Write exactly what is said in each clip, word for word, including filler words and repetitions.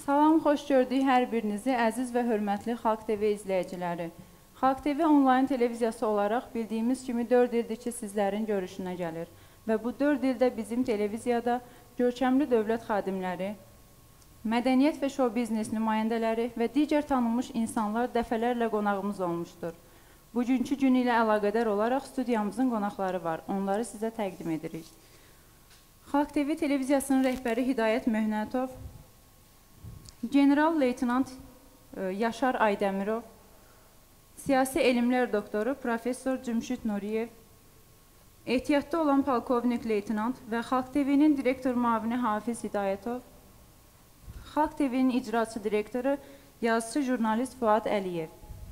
Salam, xoş gördük hər birinizi, əziz və hörmətli Xalq T V izləyiciləri. Xalq T V onlayn televiziyası olaraq bildiyimiz kimi dörd ildir ki, sizlərin görüşünə gəlir. Və bu dörd ildə bizim televiziyada görkəmli dövlət xadimləri, mədəniyyət və şou biznes nümayəndələri və digər tanınmış insanlar dəfələrlə qonağımız olmuşdur. Bugünkü gün ilə əlaqədar olaraq studiyamızın qonaqları var. Onları sizə təqdim edirik. Xalq T V televiziyasının rəhbəri Hidayət Möhnətov, General-Leytenant Yaşar Aydəmirov, Siyasi Elmlər Doktoru Professor Cümşüd Nuriyev, ehtiyatda olan Polkovnik-Leytenant və Xalq T V-nin direktor müavini Hafiz Hidayətov, Xalq T V-nin icraçı direktoru yazıcı jurnalist Fuad Əliyev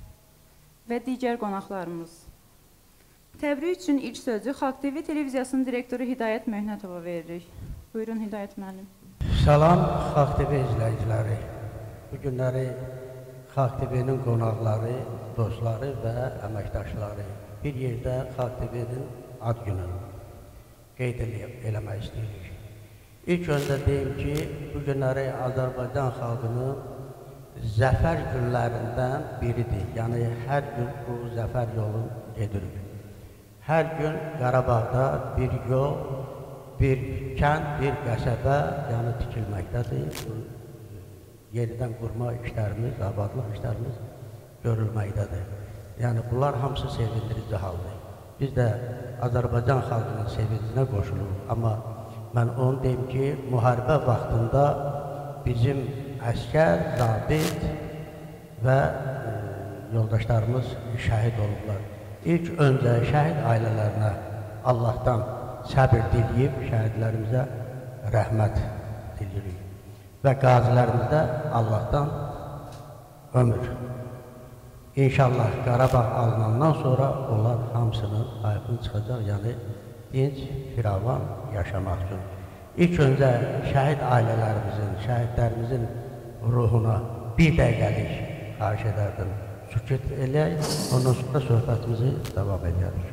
və digər qonaqlarımız. Təbrik üçün ilk sözü Xalq T V televiziyasının direktoru Hidayət Möhnətova veririk. Buyurun Hidayət müəllim. Salam Xalq T V izləyiciləri. Bu günləri Xalq T V-nin qonaqları, dostları və əməkdaşları bir yerdə Xalq T V-nin ad gününü qeyd eləmək istəyirik. İlk öncə deyim ki, bu günləri Azərbaycan xalqının zəfər günlərindən biridir. Yəni, hər gün bu zəfər yolu gedirik. Hər gün Qarabağda bir yol, bir kənd, bir qəsəbə yəni tikilməkdədir. Yenidən qurma işlərimiz, abadlıq işlərimiz görülməkdədir. Yəni, bunlar hamısı sevindirici haldır. Biz də Azərbaycan xalqının sevincinə qoşuluruq. Amma mən onu deyim ki, müharibə vaxtında bizim əskər, zabit və e, yoldaşlarımız şəhid olublar. İlk öncə şəhid ailələrinə Allahdan səbir diləyib, şəhidlərimizə rəhmət diləyirik. Və qazilərimizə Allahdan ömür. İnşallah Qarabağ alınandan sonra onlar hamısının ayıqını çıxacaq, yəni dinc, firavan yaşamaq üçün. İlk öncə şəhid ailələrimizin, şəhidlərimizin ruhuna bir dəqiqəlik xahiş edərdim. Sükut eləyək, ondan sonra söhbətimizi davam edərik.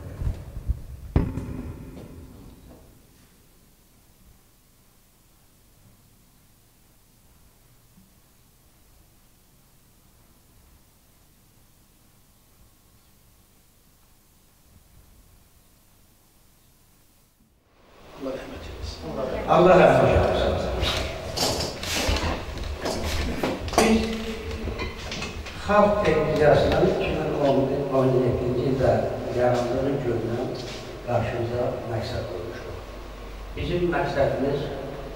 Allah rəhmət eylesin. Biz Xalq televiziyasının iki min on yeddinci ildə yarandığı gündən qarşımıza məqsəd olmuşdur. Bizim məqsədimiz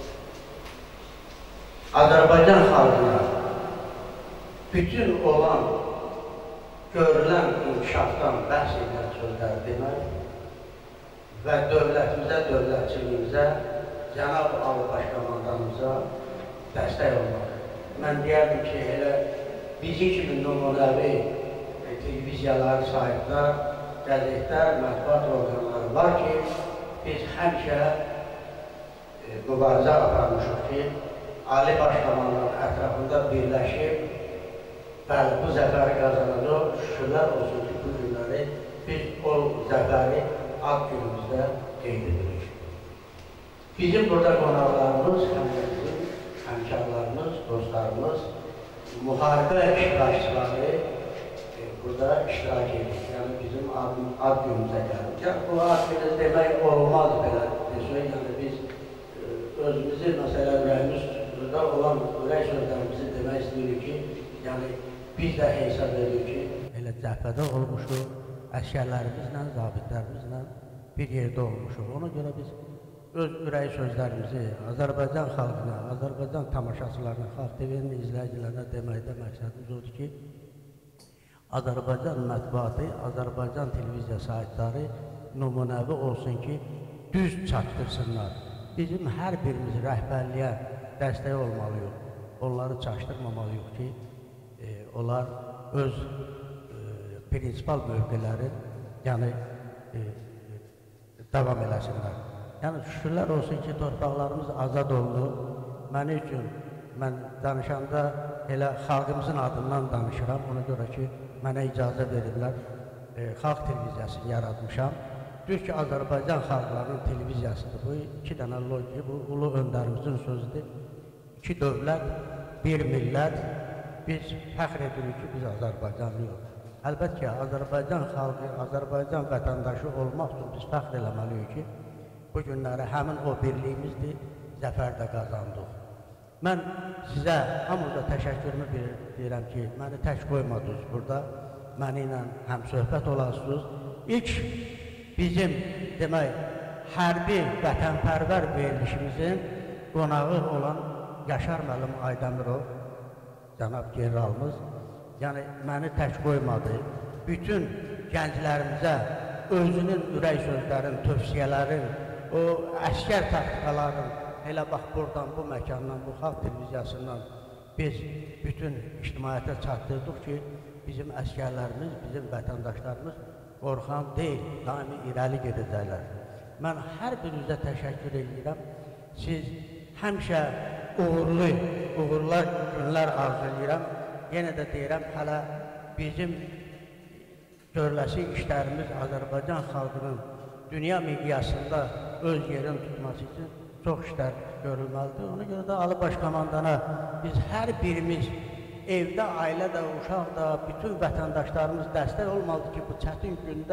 Azərbaycan xalqına bütün olan görülən inkişafdan bəhs edən sözlər demək və dövlətimizə, dövlətçiliyimizə, Cənab Ali Başkomandanımıza dəstək olmaq. Mən deyərdim ki, elə bizi kimi nümunəvi televiziyalar, saytlar, qəzetlər, mətbuat orqanları var ki, biz həmişə mübarizə aparmışıq ki, Ali Başkomandanın ətrafında birləşib, bəli, bu zəfəri qazanacaq, şükürlər olsun ki, bu günləri biz o zəfəri ad günümüzdə qeyd edirik. Bizim burada qonaqlarımız, həmkarlarımız, həmkarlarımız, dostlarımız, müharibə iştirakçıları e, burada iştirak edir. Yəni bizim ad, ad günümüzə gəlir. Yəni, bu ad günü demək olmaz belə. Yəni biz e, özümüzü, məsələ ürəyimizdə olan ürək sözlərimizi demək istəyirik ki, yəni biz də hesab edirik ki, elə cəhbədə olmuşuq, əskərlərimizlə, zabitlərimizlə bir yerdə olmuşuq. Ona görə biz öz ürək sözlərimizi Azərbaycan xalqına, Azərbaycan tamaşaçılarına, Xalq T V-nin izləyicilərinə deməkdə məqsədimiz odur ki, Azərbaycan mətbuatı, Azərbaycan televiziya saytları nümunəvi olsun ki, düz çatdırsınlar. Bizim hər birimiz rəhbərliyə dəstək olmalıyıq. Onları çaşdırmamalıyıq ki, e, onlar öz e, prinsipal mövqeləri yəni, e, davam eləsinlər. Yəni, şükürlər olsun ki, torpaqlarımız azad oldu. Mən üçün, mən danışanda elə xalqımızın adından danışıram. Ona görə ki, mənə icazə veriblər. E, xalq televiziyasını yaratmışam. Düz ki, Azərbaycan xalqlarının televiziyasıdır. Bu iki dənə logiya, bu ulu öndərimizin sözüdür. İki dövlət bir millət, biz fəxr edirik ki, biz Azərbaycanlıyıq. Əlbəttə ki, Azərbaycan xalqı, Azərbaycan vətəndaşı olmaq üçün biz fəxr eləməliyik ki, bu günləri həmin o birliyimizdir, zəfər də qazandıq. Mən sizə hamıza təşəkkürümü deyirəm ki, məni tək qoymadınız burada, məni ilə həm söhbət olasınız. İlk bizim, demək, hərbi vətənpərvər verilişimizin qonağı olan Yaşar müəllim Aydamirov, cənab generalımız, yəni məni tək qoymadı. Bütün gənclərimizə özünün ürək sözlərin, tövsiyələrin, o əskər taktikaların, elə bax buradan, bu məkandan, bu xalq televiziyasından biz bütün ictimaiyyətə çatdırdıq ki, bizim əskərlərimiz, bizim vətəndaşlarımız qorxan deyil, daimi irəli gedəcəklər. Mən hər birinizə təşəkkür edirəm. Siz həmişə uğurlu, uğurlar, günlər arzu edirəm. Yenə də deyirəm, hələ bizim görüləsi işlərimiz Azərbaycan xalqının dünya miqyasında öz yerini tutması üçün çox işlər görülməlidir. Ona görə də Ali Baş Komandana biz hər birimiz evdə, ailədə, uşaqda, bütün vətəndaşlarımız dəstək olmalıdır ki, bu çətin gündə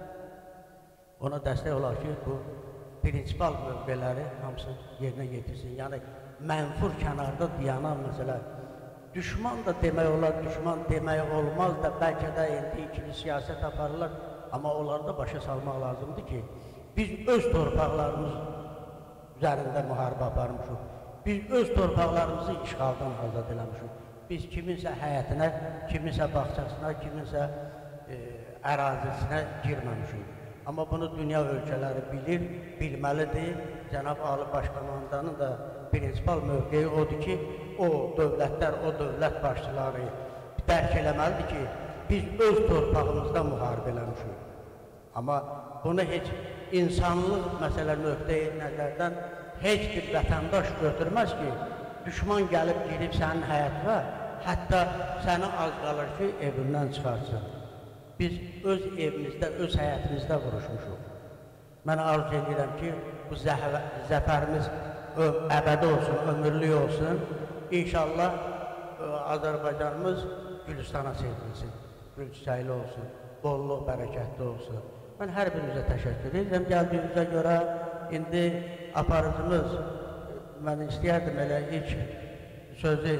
ona dəstək olar ki, bu prinsipal mövqeləri hamısı yerinə yetirsin. Yəni, mənfur kənarda dayanan məsələ, düşman da demək olar, düşman demək olmaz da, bəlkə də indi ikili siyasət aparırlar, amma onlarda başa salmaq lazımdır ki, biz öz torpaqlarımız üzərində müharibə aparmışıq, biz öz torpaqlarımızı işğaldan azad eləmişik, biz kiminsə həyətinə, kiminsə bağçasına, kiminsə e, ərazisinə girməmişik. Amma bunu dünya ölkələri bilir, bilməlidir. Cənab Ali Baş Komandanın da prinsipal mövqeyi odur ki, o dövlətlər, o dövlət başçıları dərk eləməlidir ki, biz öz torpağımızda müharibə eləmişik. Amma bunu heç insanlıq məsələ nöqteyi nəzərdən heç bir vətəndaş götürməz ki, düşman gəlib girib sənin həyatına, hətta səni az qalır ki, evindən çıxarsın. Biz öz evimizdə, öz həyatımızda vuruşmuşuq. Mən arzu edirəm ki, bu zəfərimiz əbədi olsun, ömürlük olsun. İnşallah Azərbaycanımız Gülüstana çevrilsin, gülçiçəkli olsun, bolluq, bərəkətli olsun. Mən hər birinizə təşəkkür edirəm gəldiyinizə görə. İndi aparıcımız, mən istəyərdim elə ilk sözü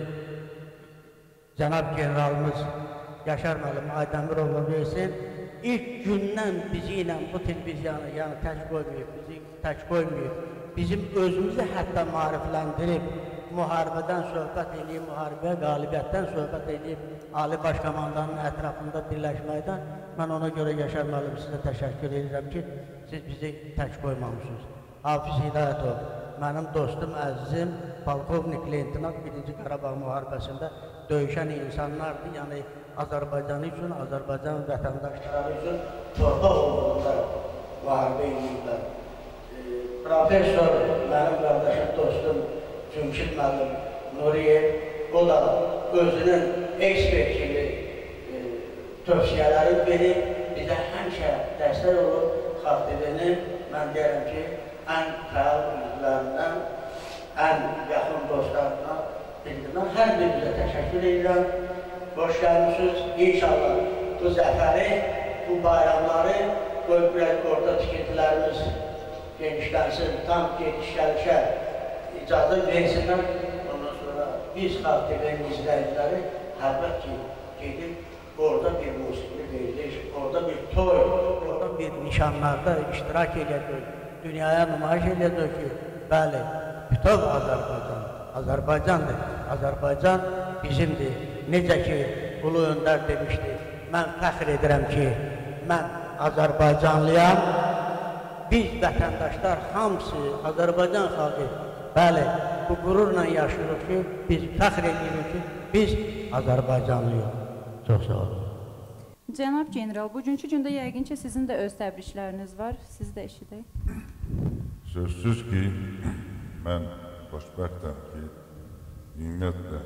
cənab generalımız Yaşar müəllim Aydamirova versin. İlk gündən bizi ilə bu televiziyanı yəni tək qoymayıb, bizi tək qoymayıb, bizim özümüzü hətta maarifləndirib, müharibədən söhbət edib, müharibəyə qalibiyyətdən söhbət edib, Ali Baş Komandanın ətrafında birləşməkdən mən ona görə Yaşar müəllim sizə təşəkkür edirəm ki, siz bizi tək qoymamışsınız. Hafiz Hidayətov, mənim dostum, əzizim, polkovnik leytenant birinci Qarabağ müharibəsində döyüşən insanlardır, yəni Azərbaycanı üçün, Azərbaycan vətəndaşları üçün torpaq uğrunda müharibə edirlər. Profesor, mənim qardaşım, dostum, Cümşid müəllim Nuriyev, o da özünün ekspert kimi tövsiyələri verib, bizə həmişə dəstək olur. Xalq T V-nin, mən deyirəm ki, ən fəal üzvlərindən, ən yaxın dostlarından bildim. Mən hər birinizə təşəkkür edirəm. Hoş gəlmişsiniz. İnşallah bu zəfəri, bu bayramları qoyub orada tikintilərimiz genişlənsin, tam gediş-gəlişə icazə versinlər. Ondan sonra biz Xalq T V-nin izləyiciləri əlbət ki, gedib orada bir musiqili veriliş, orada bir toy, orada bir nişanlarda iştirak edəcək, dünyaya nümayiş edəcək ki, bəli, bütöv Azərbaycan, Azərbaycandır. Azərbaycan bizimdir. Necə ki, Ulu Öndər demişdi, mən fəxr edirəm ki, mən Azərbaycanlıyam, biz vətəndaşlar hamısı, Azərbaycan xalqı, bəli, bu qürurla yaşayırıq ki, biz fəxr edirik ki, biz Azərbaycanlıyıq. Çox sağ olun. Cənab General, bugünkü gündə yəqin ki, sizin də öz təbrikləriniz var, siz də eşidək. Sözsüz ki, mən xoşbəxtəm ki, ümumiyyətlə,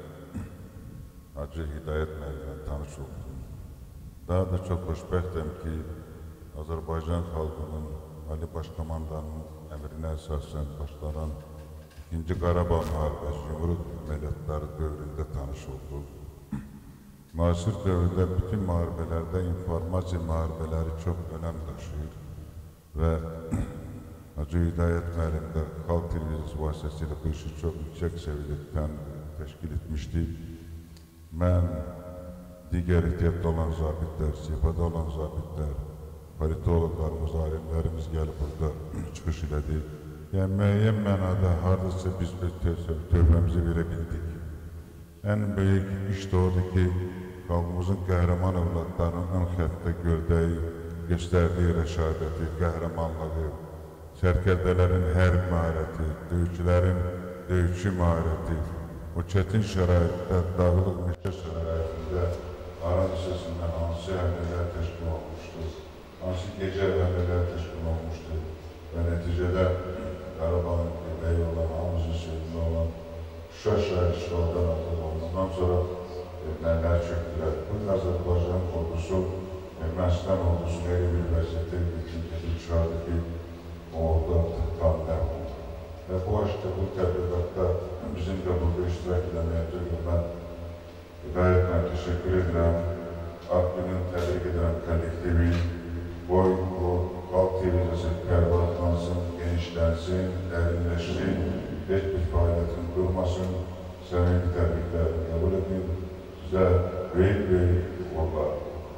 Hacı Hidayət müəllimlə tanış oldum. Daha da çox xoşbəxtəm ki, Azərbaycan xalqının Ali Baş Komandanın əmrinə əsasən başlanan ikinci Qarabağ müharibəsi yumruq əməliyyatları dövründə tanış olduq. Müasir dövrdə bütün müharibələrdə informasiya müharibələri çox önəm daşıyır və Hacı Hidayət müəllim də Xalq Televiziyası vasitəsilə bu işi çox yüksək səviyyədə təşkil etmişdik. Mən, digər ehtiyatda olan zabitlər, sefada olan zabitlər, politologlarımız, alimlərimiz gəlib burada çıxış elədi. Yəni, müəyyən mənada haradasa biz tövbəmizi verə bildik. Ən böyük iş də odur ki, xalqımızın qəhrəman övladlarının ön xəttə gördəyi, göstərdiyi rəşadəti, qəhrəmanlığı, sərkərdələrin hərb məharəti, döyüşçülərin döyüşçü məharəti, o çətin şəraitdə, dağlıq meşə şəraitində Aran hissəsindən hansı həmlələr təşkil olmuşdur, hansı gecə həmlələr təşkil olmuşdur və nəticədə Qarabağın göbəyi olan, hamımızın sözünü olan Şuşa şəhəri işğaldan atılıb olmasından sonra ermənilər çöktülər. Bu Azərbaycan ordusu, Ermənistan ordusunu elə bir vəziyyətə çıxardı ki, o orada tam ləğv oldu. Və bu aşkda, bu təbliğatda bizim də burada iştirak edəməyəcək. Mən Hidayətlə təşəkkür edirəm. Akbinin təbrik edirəm kollektivi. Boy, bu Xalq Televiziyası qərbatlansın, genişlənsin, dərinləşsin, heç bir fəaliyyətin durmasın. Səmimi təbriklərimi qəbul edin. Sizə böyük böyük uğurlar.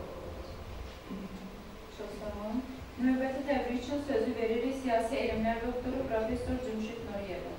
Çox sağ olun. Növbəti təbrik üçün sözü veririk siyasi elmlər doktoru Profesor Cümşid Nuriyevə.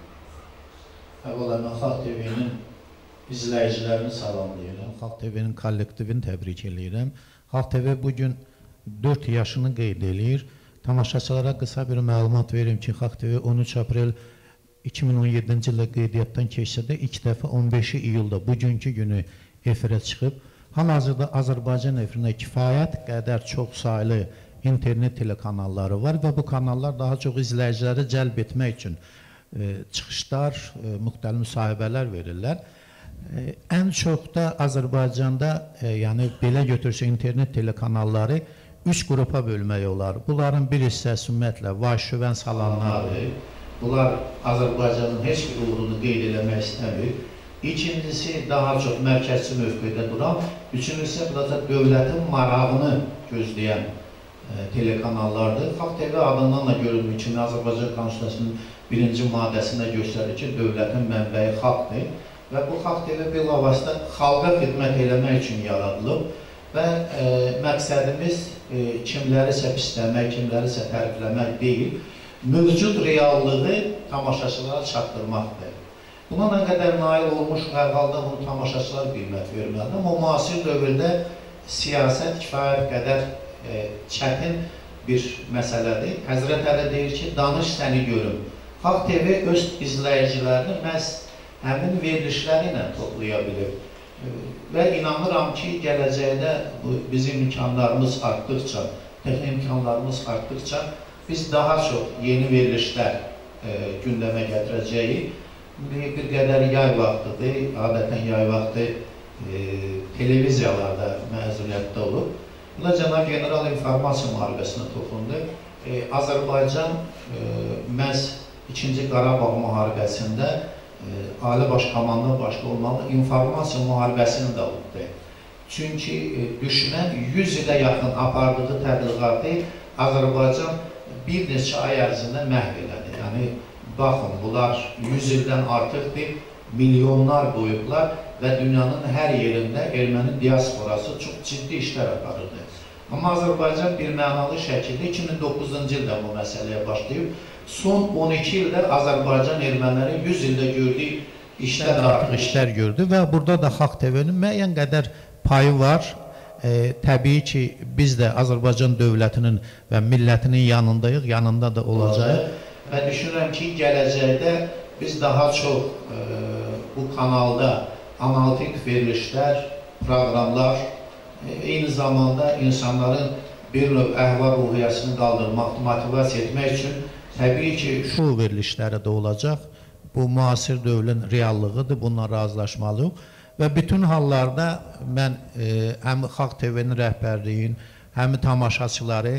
Əvvəla mən Xalq T V-nin izləyicilərini salamlayıram. Xalq T V-nin kollektivini təbrik edirəm. Xalq T V bugün dörd yaşını qeyd edir. Tamaşaçılara qısa bir məlumat verim ki, Xalq T V on üç aprel iki min on yeddinci ildə qeydiyyatdan keçsə də ilk dəfə on beşi iyulda bugünkü günü efirə çıxıb. Hal-hazırda Azərbaycan efirində kifayət qədər çox saylı internet telekanalları var və bu kanallar daha çox izləyiciləri cəlb etmək üçün e, çıxışlar, e, müxtəlif müsahibələr verirlər. E, ən çox da Azərbaycanda, e, yəni belə götürsə internet telekanalları üç qrupa bölmək olar. Bunların bir hissəsi ümumiyyətlə vay-şüvən salanlardır. Bunlar Azərbaycanın heç bir uğrunu qeyd eləmək istəmir. İkincisi, daha çox mərkəzçi mövqedə duran, üçüncüsü, bu da dövlətin marağını gözləyən e, telekanallardır. Xalq T V adından da görülmür ki, Azərbaycan Konstitusiyasının birinci maddəsində göstərir ki, dövlətin mənbəyi xalqdır və bu Xalq T V bilavasitə xalqa xidmət eləmək üçün yaradılıb və e, məqsədimiz e, kimlərisə pisləmək, kimlərisə tərifləmək deyil, mövcud reallığı tamaşaçılara çatdırmaqdır. Buna nə qədər nail olmuş, hər halda bunu tamaşaçılar qiymət verməlidir. Amma müasir dövrdə siyasət kifayət qədər e, çətin bir məsələdir. Həzrət Əli deyir ki, danış səni görüm. Xalq T V öz izləyicilərini məhz həmin verilişləri ilə toplaya bilir. E, və inanıram ki, gələcəkdə bizim imkanlarımız artdıqca, texnik imkanlarımız artdıqca biz daha çox yeni verilişlər e, gündəmə gətirəcəyik. Bir qədər yay vaxtıdır, adətən yay vaxtı e, televiziyalarda məzuniyyətdə olur. Buna Cənab General informasiya müharibəsinə toxundu. E, Azərbaycan e, məhz ikinci Qarabağ müharibəsində e, Ali Baş Komandan başqa olmalı informasiya müharibəsini də oldu. Çünki e, düşmən yüz ilə yaxın apardığı təbliğatı Azərbaycan bir neçə ay ərzində məhv elədi. Yəni, baxın, bunlar yüz ildən artıqdır, milyonlar qoyublar və dünyanın hər yerində erməni diasporası çox ciddi işlər aparırdı. Amma Azərbaycan bir mənalı şəkildə iki min doqquzuncu ildə bu məsələyə başlayıb. Son on iki ildə Azərbaycan erməniləri yüz ildə gördüyü işlər artıq işlər gördü və burada da Xalq T V-nin müəyyən qədər payı var. E, təbii ki, biz də Azərbaycan dövlətinin və millətinin yanındayıq, yanında da olacaq. Və düşünürəm ki, gələcəkdə biz daha çox e, bu kanalda analitik verilişlər, proqramlar, e, eyni zamanda insanların bir növ əhval-ruhiyyəsini qaldırmaq, motivasiya etmək üçün təbii ki, şu verilişləri də olacaq. Bu, müasir dövrün reallığıdır, bununla razılaşmalıyıq. Və bütün hallarda mən e, həm Xalq T V-nin rəhbərliyin, həm tamaşaçıları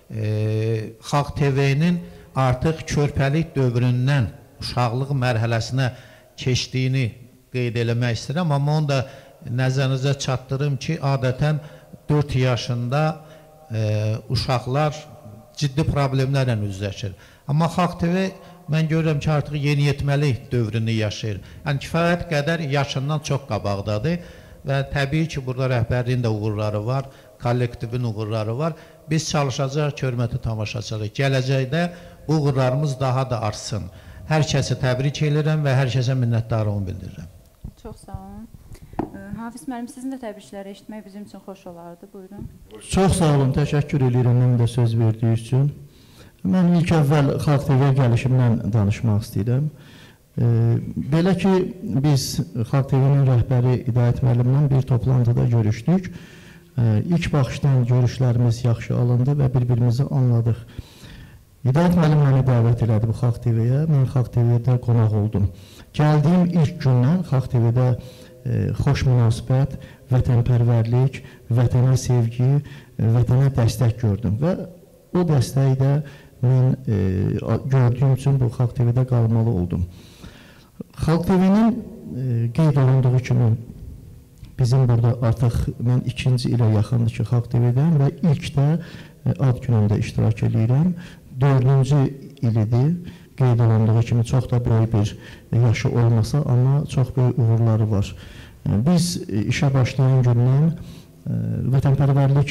e, Xalq T V-nin artıq körpəlik dövründən uşaqlıq mərhələsinə keçdiyini qeyd eləmək istəyirəm, amma onu da nəzərinizə çatdırım ki, adətən dörd yaşında e, uşaqlar ciddi problemlərlə üzləşir. Amma Xalq T V mən görürəm ki, artıq yeniyetməlik dövrünü yaşayır. Yəni kifayət qədər yaşından çox qabaqdadır və təbii ki, burada rəhbərliyin də uğurları var, kollektivin uğurları var. Biz çalışacaq ki, hörmətli tamaşaçılar, gələcəkdə bu uğurlarımız daha da artsın. Hər kəsi təbrik edirəm və hər kəsə minnətdarlığımı bildirirəm. Çox sağ olun. Hafiz müəllim, sizin də təbrikləri eşitmək bizim üçün xoş olardı. Buyurun. Çox sağ olun, təşəkkür edirəm mən də söz verdiyiniz üçün. Mən ilk əvvəl Xalq T V gəlişimdən danışmaq istəyirəm. E, belə ki, biz Xalq T V-nin rəhbəri İdayət müəllimlə bir toplantıda görüşdük. E, ilk baxışdan görüşlərimiz yaxşı alındı və bir-birimizi anladıq. İdayət müəllim məni dəvət elədi bu Xalq T V-yə. Mən Xalq T V-də qonaq oldum. Gəldiyim ilk gündən Xalq T V-də e, xoş münasibət, vətənpərvərlik, vətənə sevgi, e, vətənə dəstək gördüm və o dəstəyi də mən e, gördüyüm üçün bu Xalq T V-də qalmalı oldum. Xalq T V-nin e, qeyd olunduğu kimi bizim burada artıq mən ikinci ilə yaxındır ki, Xalq T V-dən və ilk də e, ad günündə iştirak edirəm. Dördüncü ilidir. Qeyd olunduğu kimi çox da böyük bir yaşı olmasa, amma çox böyük uğurları var. Biz işə başlayan gündən vətənpərvərlik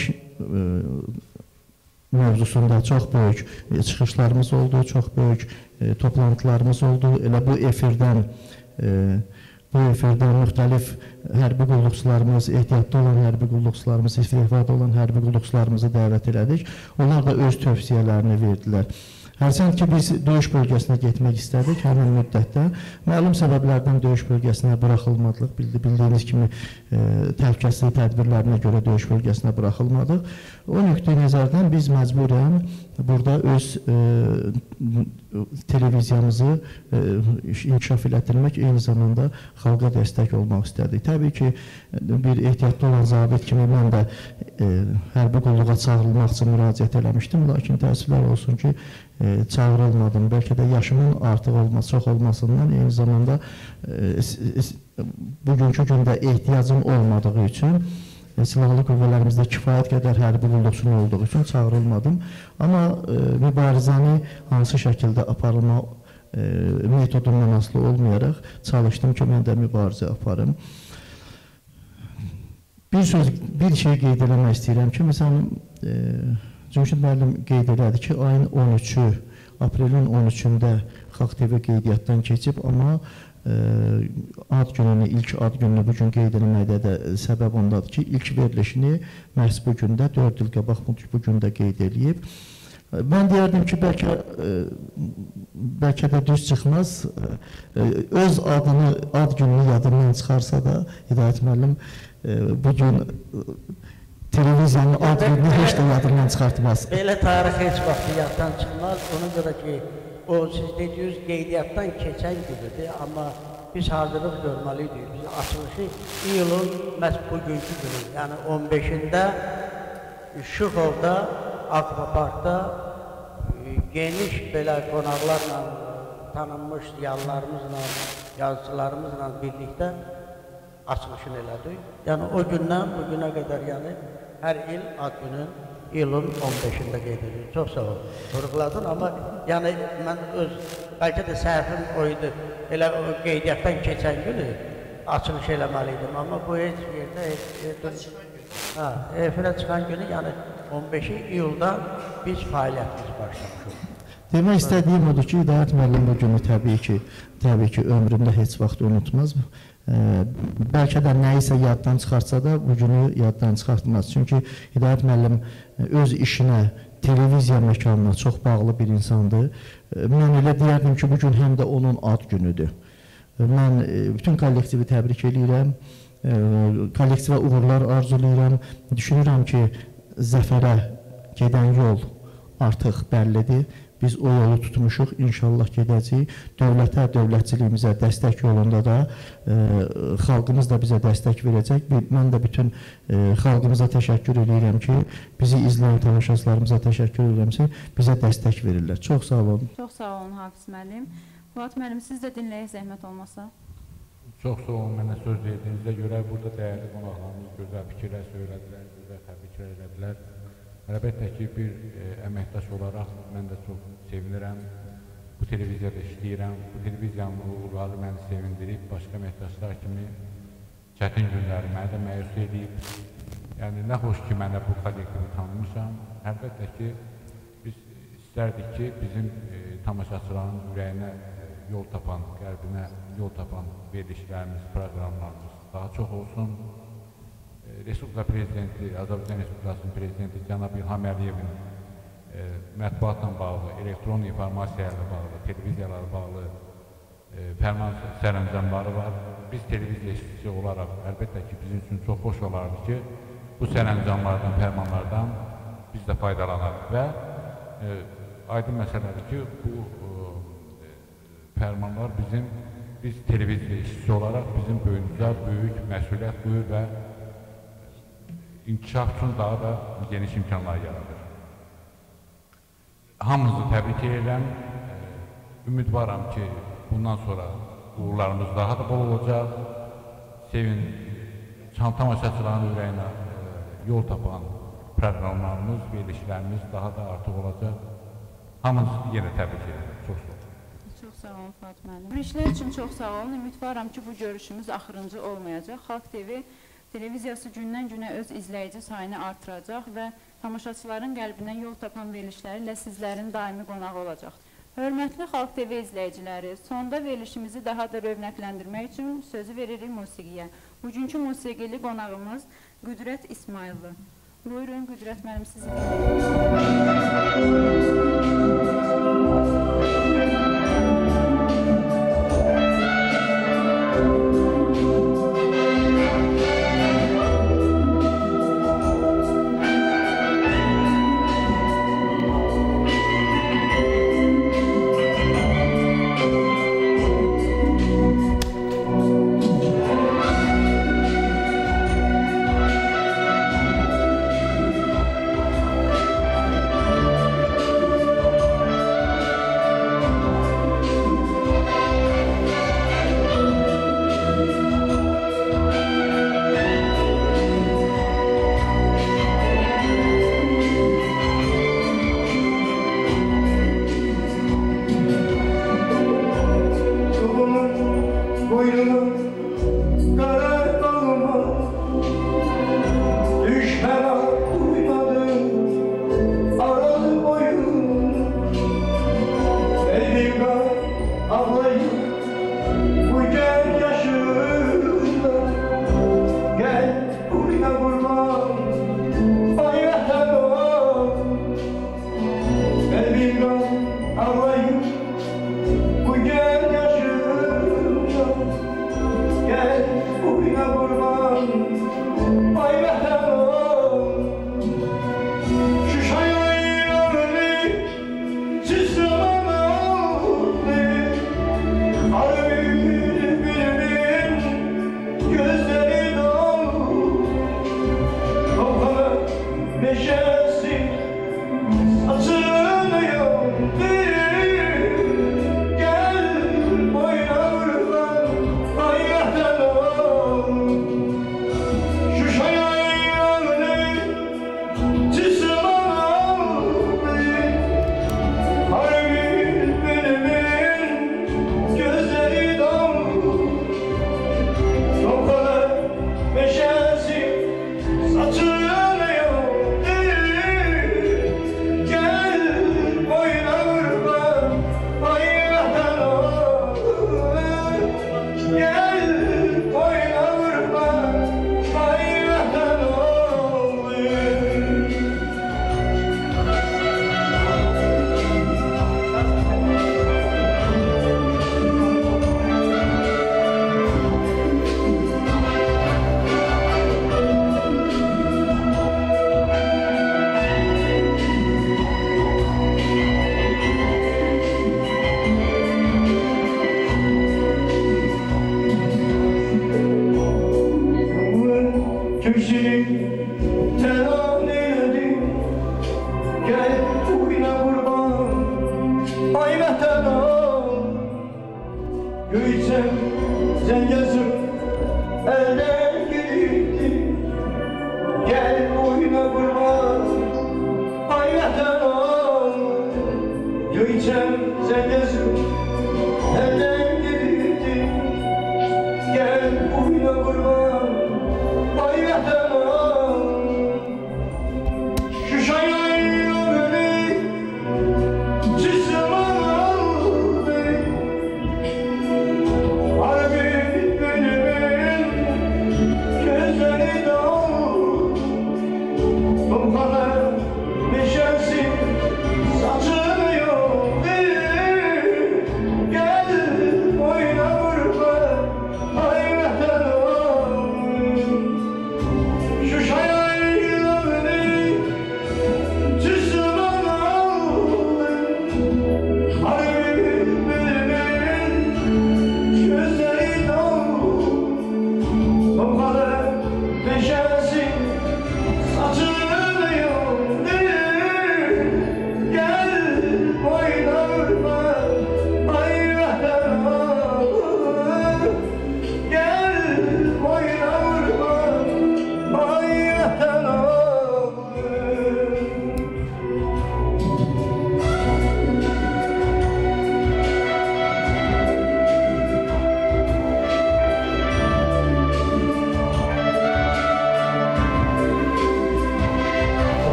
mövzusunda çox böyük çıxışlarımız oldu, çox böyük toplantılarımız oldu. Elə bu efirdən, bu efirdən müxtəlif hərbi qulluqçularımız, ehtiyatda olan hərbi qulluqçularımız, istifada olan hərbi qulluqçularımızı dəvət elədik. Onlar da öz tövsiyələrini verdilər. Hərçənd ki, biz döyüş bölgəsinə getmək istədik, həmin müddətdə məlum səbəblərdən döyüş bölgəsinə buraxılmadıq. Bildiyiniz kimi e, təhlükəsizlik tədbirlərinə görə döyüş bölgəsinə buraxılmadıq. O nöqteyi nəzərdən biz məcburən burada öz e, televiziyamızı e, inkişaf elətdirmək, eyni zamanda xalqa dəstək olmaq istədik. Təbii ki, bir ehtiyatlı olan zabit kimi mən də e, hərbi qulluğa çağırılmaq üçün müraciət eləmişdim, lakin təəssüflər olsun ki, e, çağırılmadım. Bəlkə də yaşımın artıq olması, çox olmasından, eyni zamanda e, bugünkü gündə ehtiyacım olmadığı üçün silahlı qüvvələrimizdə kifayət qədər hərbi qulluqçunun olduğu üçün çağırılmadım. Amma e, mübarizəni hansı şəkildə aparılma e, metodundan asılı olmayaraq çalışdım ki, mən də mübarizə aparım. Bir söz, bir şey qeyd eləmək istəyirəm ki, məsələn, e, Cümşid müəllim qeyd elədi ki, ayın on üçü, aprelin on üçündə Xalq T V qeydiyyatdan keçib, amma ad gününü, ilk ad gününü bugün qeyd edilməkdə də səbəb ondadır ki, ilk verilişini məhz bu gündə, dörd il qabaq bu gündə qeyd edilib. Mən deyərdim ki, bəlkə, bəlkə də düz çıxmaz, öz adını, ad gününü yadından çıxarsa da, İdayət müəllim bugün televiziyanın ad gününü heç də yadından çıxartmaz. Belə tarix heç vaxt yaddan çıxmaz, ona görə ki, o siz dediyiniz qeydiyyatdan keçən günüdür, amma biz hazırlıq görməliydik. Biz açılışı iyulun məhz bugünkü günü, yəni on beşində Şıxovda, Akvaparkda geniş belə qonaqlarla, tanınmış yallarımızla, yazıcılarımızla birlikdə açılışını elədik. Yəni o gündən bugünə qədər, yəni hər il ad günün iyulun on beşində qeyd edilir. Çox sağ olun. Vurğuladın, amma yəni mən öz, bəlkə də səhvim o idi, elə o qeydiyyatdan keçən günü açılış eləməliydim, amma bu heç yerdə, heç yerdə, hə, efirə çıxan günü, yəni on beşi iyuldan biz fəaliyyətimiz başlamışıq. Demək istədiyim odur ki, İdayət müəllim bu günü təbii ki, təbii ki, ömründə heç vaxt unutmaz. Bəlkə də nəyisə yaddan çıxartsa da bu günü yaddan çıxartmaz. Çünki İdayət müəllim öz işinə, televiziya məkanına çox bağlı bir insandır. Mən elə deyərdim ki, bu gün həm də onun ad günüdür. Mən bütün kollektivi təbrik edirəm, kollektivə uğurlar arzulayıram. Düşünürəm ki, zəfərə gedən yol artıq bəllidir. Biz o yolu tutmuşuq, inşallah gedəcəyik. Dövlətə, dövlətçiliyimizə dəstək yolunda da e, xalqımız da bizə dəstək verəcək. Mən də bütün e, xalqımıza təşəkkür edirəm ki, bizi izləyən tamaşaçılarımıza təşəkkür edirəm ki, bizə dəstək verirlər. Çox sağ olun. Çox sağ olun, Hafiz müəllim. Fuad müəllim, siz də dinləyək zəhmət olmasa. Çox sağ olun, mənə söz verdiyinizdə görə burada dəyərli qonaqlarımız gözəl fikirlər söylədilər, gözəl təbriklər elədilər. Əlbəttə ki, bir e, əməkdaş olaraq mən də çox sevinirəm. Bu televiziyada işləyirəm, bu televiziyanın uğurları məni sevindirib, başqa əməkdaşlar kimi çətin günləri məni də məyus edib. Yəni, nə xoş ki, mənə bu kollektivi tanımışam. Əlbəttə ki, biz istərdik ki, bizim e, tamaşaçıların ürəyinə yol tapan, qəlbinə yol tapan verilişlərimiz, proqramlarımız daha çox olsun. E, Respublika Prezidenti, Azərbaycan Respublikasının Prezidenti Cənab İlham Əliyevin e, mətbuatla bağlı, elektron informasiyalarla bağlı, televiziyalarla bağlı e, fərman sərəncamları var. Biz televiziya işçisi olaraq əlbəttə ki, bizim üçün çox xoş olardı ki, bu sərəncamlardan, fərmanlardan biz də faydalanarıq və e, aydın məsələdir ki, bu fərmanlar bizim, biz televiziya işçisi olaraq bizim boyunca böyük məsuliyyət duyur və inkişaf üçün daha da geniş imkanlar yaradır. Hamınızı təbrik edirəm. Ümidvaram ki, bundan sonra uğurlarımız daha da bol olacaq. Sevin, tamaşaçıların ürəyinə yol tapan proqramlarımız, verilişlərimiz daha da artıq olacaq. Hamınızı yenə təbrik edirəm. Çox sağ olun. Çox sağ olun Fatma müəllim. Görüşlər üçün çox sağ olun. Ümidvaram ki, bu görüşümüz axırıncı olmayacaq. Xalq T V televiziyası gündən-günə öz izləyici sayını artıracaq və tamaşaçıların qəlbindən yol tapan verilişləri ilə sizlərin daimi qonağı olacaq. Hörmətli Xalq T V izləyiciləri, sonda verilişimizi daha da rövnəqləndirmək üçün sözü veririk musiqiyə. Bugünkü musiqili qonağımız Qüdrət İsmayıllı. Buyurun, Qüdrət müəllim, sizi Göyçem, sen yazıp öyle